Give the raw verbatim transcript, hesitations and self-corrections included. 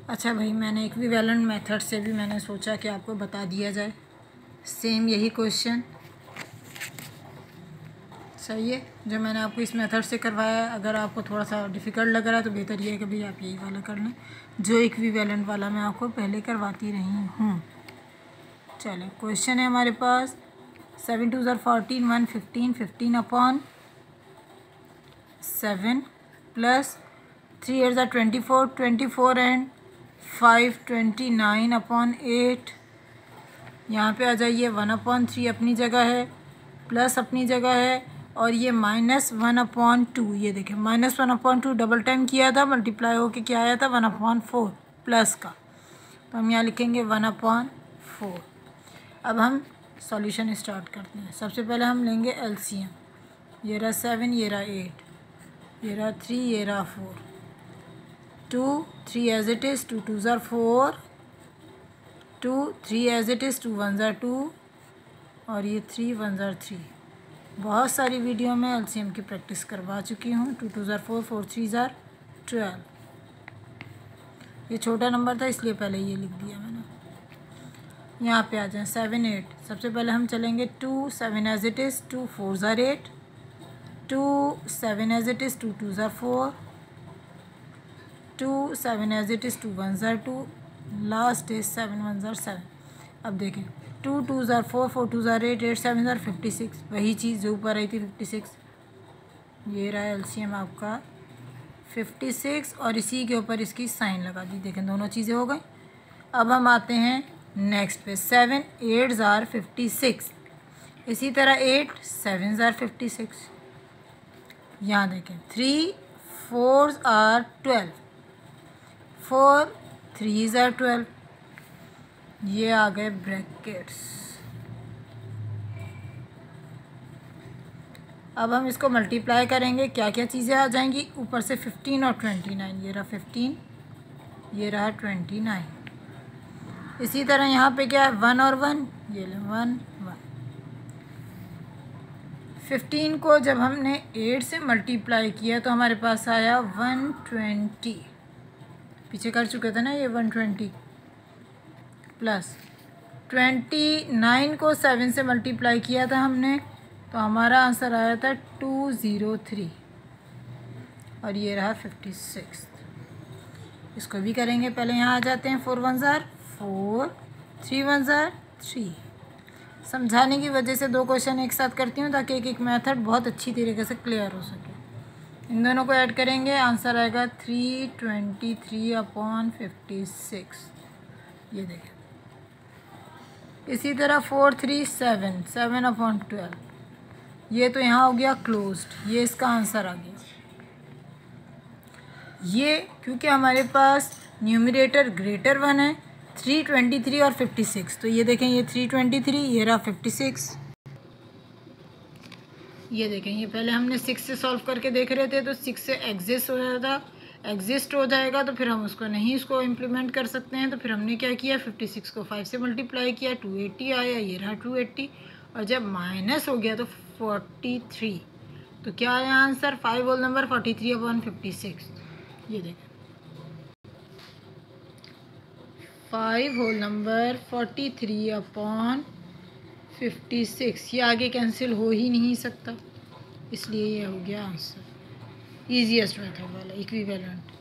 अच्छा भाई, मैंने इक्विवेलेंट मेथड से भी मैंने सोचा कि आपको बता दिया जाए। सेम यही क्वेश्चन सही है जो मैंने आपको इस मेथड से करवाया है। अगर आपको थोड़ा सा डिफ़िकल्ट लग रहा है तो बेहतर ये है कि भाई आप यही वाला कर लें जो इक्विवेलेंट वाला मैं आपको पहले करवाती रही हूँ। चलें, क्वेश्चन है हमारे पास seven two are fourteen, one fifteen, fifteen upon seven plus three eight are twenty four, twenty four and five twenty nine upon eight. यहाँ पे आ जाइए, वन अपॉन थ्री अपनी जगह है, प्लस अपनी जगह है, और ये माइनस वन अपॉन टू। ये देखें, minus one upon two double time किया था, मल्टीप्लाई होके क्या आया था, वन अपॉन फोर प्लस का, तो हम यहाँ लिखेंगे वन अपॉन फोर। अब हम सॉल्यूशन स्टार्ट करते हैं। सबसे पहले हम लेंगे एलसीएम। ये रहा सेवन, ये रहा एट, ये रहा थ्री, ये रहा four, two, three as it is, two two are four, two, three as it is, two one are two, और ये थ्री, वन ज़ार थ्री। बहुत सारी वीडियो में एलसीएम की प्रैक्टिस करवा चुकी हूँ। Two two are four, four three are twelve. ये छोटा नंबर था इसलिए पहले ये लिख दिया मैंने। यहाँ पे आ जाए सेवन, एट। सबसे पहले हम चलेंगे two, seven as it is, two four are eight, two, seven as it is, two two are four, two, seven as it is, two one are two, last is seven one are seven. अब देखें, two two are four, four two are eight, eight seven are fifty six, वही चीज़ जो ऊपर आई थी fifty six. ये रहा LCM आपका फिफ्टी सिक्स, और इसी के ऊपर इसकी साइन लगा दी। देखें, दोनों चीज़ें हो गई। अब हम आते हैं नेक्स्ट पे, seven eight are fifty six, इसी तरह eight seven are fifty six. यहाँ देखें, three four are twelve, four three are twelve. ये आ गए ब्रैकेट्स। अब हम इसको मल्टीप्लाई करेंगे, क्या क्या चीज़ें आ जाएंगी ऊपर से, फिफ्टीन और ट्वेंटी नाइन। ये रहा फिफ्टीन, ये रहा ट्वेंटी नाइन। इसी तरह यहाँ पे क्या है, वन और वन, ये ले वन वन। फिफ्टीन को जब हमने एट से मल्टीप्लाई किया तो हमारे पास आया वन ट्वेंटी। पीछे कर चुके थे ना ये one twenty, plus twenty nine को सेवन से मल्टीप्लाई किया था हमने, तो हमारा आंसर आया था टू ज़ीरो थ्री, और ये रहा फिफ्टी सिक्स। इसको भी करेंगे, पहले यहाँ आ जाते हैं, four one are four, three one are three. समझाने की वजह से दो क्वेश्चन एक साथ करती हूँ ताकि एक एक मेथड बहुत अच्छी तरीके से क्लियर हो सके। इन दोनों को ऐड करेंगे, आंसर आएगा three twenty three upon fifty six. ये देखें, इसी तरह four three seven, seven upon twelve. ये तो यहाँ हो गया क्लोज्ड, ये इसका आंसर आ गया। ये क्योंकि हमारे पास न्यूमरेटर ग्रेटर वन है, थ्री ट्वेंटी थ्री और फिफ्टी सिक्स, तो ये देखें, ये थ्री ट्वेंटी थ्री, ये रहा फिफ्टी सिक्स। ये देखें, ये पहले हमने सिक्स से सॉल्व करके देख रहे थे, तो सिक्स से एग्जिस्ट हो रहा था, एग्जिस्ट हो जाएगा तो फिर हम उसको नहीं इसको इम्प्लीमेंट कर सकते हैं। तो फिर हमने क्या किया, फिफ्टी सिक्स को फाइव से मल्टीप्लाई किया, टू एट्टी आया, ये रहा टू एट्टी, और जब माइनस हो गया तो फोर्टी थ्री। तो क्या आया answer, five whole number forty three upon fifty six. ये देखें, five whole number forty three upon fifty six. ये आगे कैंसिल हो ही नहीं सकता, इसलिए ये हो गया आंसर। ईजीएस्ट मेथड वाला इक्विवेलेंट।